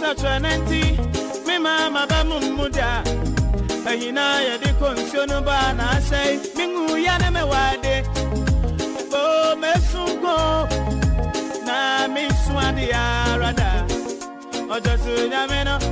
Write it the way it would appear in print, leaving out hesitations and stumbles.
a twenty, me mama Bamumuda. Ahina ya di konsiono ba na say, Mingu yana me wade. Oh, mesungo na miswadi arada. Ojo su nyameno